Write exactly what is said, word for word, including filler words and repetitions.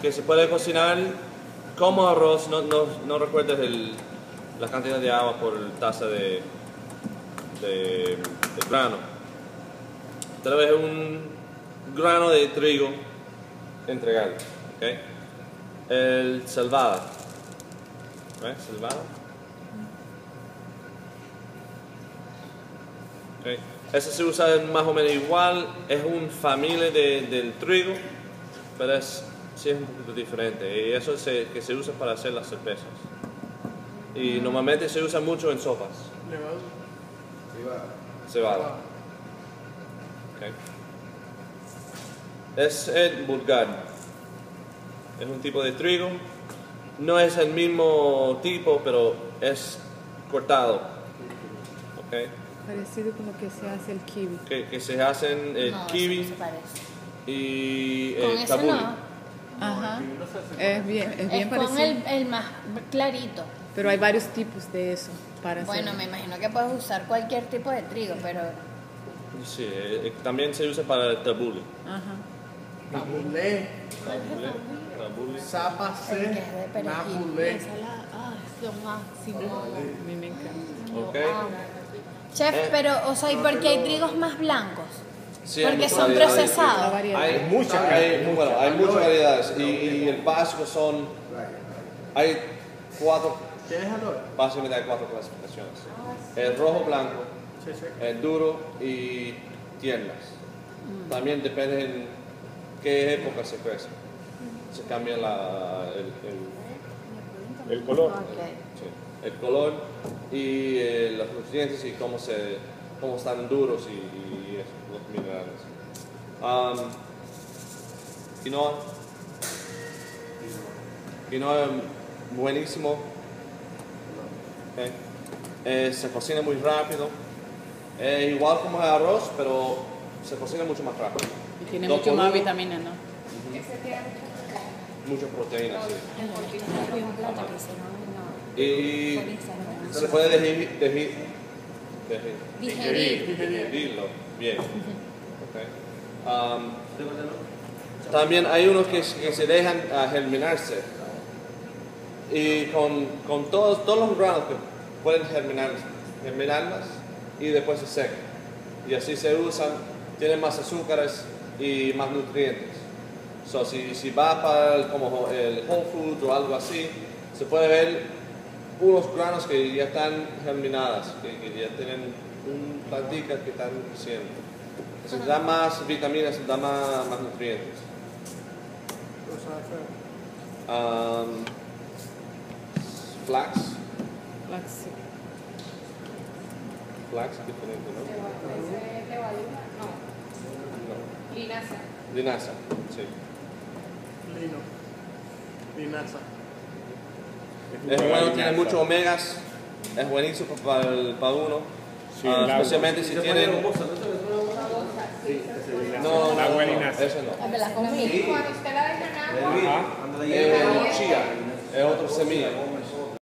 que se puede cocinar como arroz. No, no, no recuerdes el, la cantidad de agua por taza de, de, de grano. Tal vez un grano de trigo integral. ¿Okay? El salvada. ¿Ves? Salvada. Okay. Eso se usa más o menos igual, es una familia de, del trigo, pero es, sí es un poquito diferente. Y eso es que se usa para hacer las cervezas. Y normalmente se usa mucho en sopas. Cebada. Cebada. Okay. Es el bulgar. Es un tipo de trigo. No es el mismo tipo, pero es cortado. Okay. Parecido con lo que se hace el kiwi. Que, que se hacen el No, kiwi eso no se parece. y Con el eso tabuli. no. Ajá. Es bien, es bien Es con parecido. el, el más clarito. Pero hay varios tipos de eso para Bueno, hacer. me imagino que puedes usar cualquier tipo de trigo, pero Sí, eh, también se usa para el tabuli. Ajá. Tabulé. Tabuli. Tabuli. el que Zapacé. es de perejil. Nabulé. Ensalada, ah, es lo máximo. A mí me encanta. Ok. Ah. Chef, Eh. pero, o sea, ¿y por qué hay trigos más blancos? Sí, hay Porque muchas son variedades. La procesados. variedad. Hay Muchas, hay, muchas. bueno, hay muchas variedades y, y el básico son, hay cuatro, ¿Quieres algo? básicamente hay cuatro clasificaciones. El rojo, blanco, Sí, sí. el duro y tiernas. También depende en qué época se crece. Se cambia la, el, el, El color. sí, el color y eh, los nutrientes y cómo, se, cómo están duros y, y eso, los minerales. Um, quinoa. Quinoa buenísimo. Okay. Eh, se cocina muy rápido. Eh, igual como el arroz, pero se cocina mucho más rápido. Y tiene Dos mucho por más uno. vitaminas, ¿no? Muchas proteínas, sí. Hay un plato que se no, Y no. se puede deji- deji- deji- Digerir. digerirlo bien. Okay. Um, también hay unos que, que se dejan uh, germinarse. Y con, con todos, todos los granos que pueden germinar, germinarlas y después se secan. Y así se usan, tienen más azúcares y más nutrientes. So, si, si va para el, como el Whole Foods o algo así, se puede ver unos granos que ya están germinadas, que, que ya tienen un plantica que están creciendo. Se da más vitaminas, se da más, más nutrientes. Um, flax, Flax. flax, diferente, ¿no? ¿Es levadura? No. No. Linaza. Linaza, sí. Lino. Linaza. Es bueno, tiene muchos omegas, es buenísimo para, el, para uno, Sí, ah, el agua. especialmente si tienen... No, El agua no, no, linaza. eso no. De la comida. Cuando usted la deja nada, Ajá. Eh, chía, es otra semilla.